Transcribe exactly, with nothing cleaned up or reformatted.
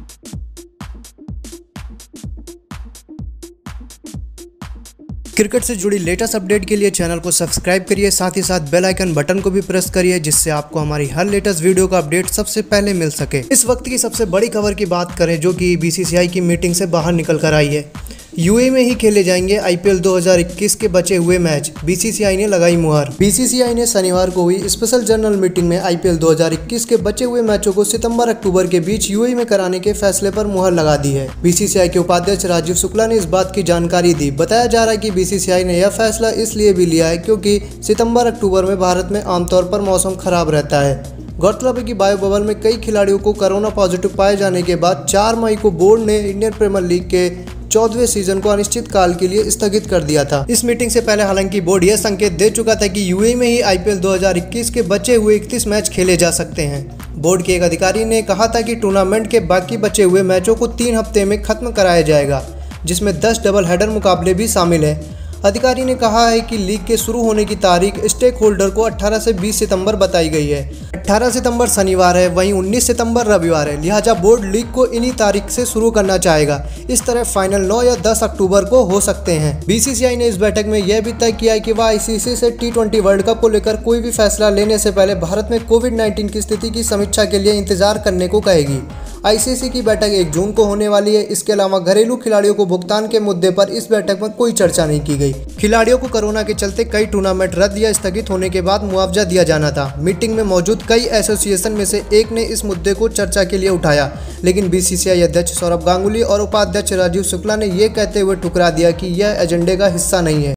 Cricket से जुड़ी latest update के लिए चैनल को सब्सक्राइब करिए, साथ ही साथ बेल आइकन बटन को भी प्रेस करिए, जिससे आपको हमारी हर लेटेस्ट वीडियो का अपडेट सबसे पहले मिल सके। इस वक्त की सबसे बड़ी खबर की बात करें जो कि बीसीसीआई की मीटिंग से बाहर निकल कर आई है। यूएई में ही खेले जाएंगे आईपीएल दो हज़ार इक्कीस के बचे हुए मैच, बीसीसीआई ने लगाई मुहर। बीसीसीआई ने शनिवार को हुई स्पेशल जनरल मीटिंग में आईपीएल दो हज़ार इक्कीस के बचे हुए मैचों को सितंबर अक्टूबर के बीच यूएई में कराने के फैसले पर मुहर लगा दी है। बीसीसीआई के उपाध्यक्ष राजीव शुक्ला ने इस बात की जानकारी दी। बताया जा रहा है कि बीसीसीआई ने यह फैसला इसलिए भी लिया है क्योंकि सितंबर अक्टूबर में भारत में आमतौर पर मौसम खराब रहता है। गौरतलब है कि बायो बबल में कई खिलाड़ियों को कोरोना पॉजिटिव पाए जाने के बाद चार मई को बोर्ड ने इंडियन प्रीमियर लीग के चौदहवें सीजन को अनिश्चित काल के लिए स्थगित कर दिया था। इस मीटिंग से पहले हालांकि बोर्ड यह संकेत दे चुका था कि यूएई में ही आईपीएल दो हज़ार इक्कीस के बचे हुए इकतीस मैच खेले जा सकते हैं। बोर्ड के एक अधिकारी ने कहा था कि टूर्नामेंट के बाकी बचे हुए मैचों को तीन हफ्ते में खत्म कराया जाएगा, जिसमें दस डबल हेडर मुकाबले भी शामिल हैं। अधिकारी ने कहा है कि लीग के शुरू होने की तारीख स्टेक होल्डर को अठारह से बीस सितंबर बताई गई है। अठारह सितंबर शनिवार है, वहीं उन्नीस सितंबर रविवार है, लिहाजा बोर्ड लीग को इन्हीं तारीख से शुरू करना चाहेगा। इस तरह फाइनल नौ या दस अक्टूबर को हो सकते हैं। बीसीसीआई ने इस बैठक में यह भी तय किया है कि वह आईसीसी से टी ट्वेंटी वर्ल्ड कप को लेकर कोई भी फैसला लेने से पहले भारत में कोविड नाइन्टीन की स्थिति की समीक्षा के लिए इंतजार करने को कहेगी। आईसीसी की बैठक एक जून को होने वाली है। इसके अलावा घरेलू खिलाड़ियों को भुगतान के मुद्दे पर इस बैठक में कोई चर्चा नहीं की गई। खिलाड़ियों को कोरोना के चलते कई टूर्नामेंट रद्द या स्थगित होने के बाद मुआवजा दिया जाना था। मीटिंग में मौजूद कई एसोसिएशन में से एक ने इस मुद्दे को चर्चा के लिए उठाया, लेकिन बीसीसीआई अध्यक्ष सौरभ गांगुली और उपाध्यक्ष राजीव शुक्ला ने यह कहते हुए ठुकरा दिया कि यह एजेंडे का हिस्सा नहीं है।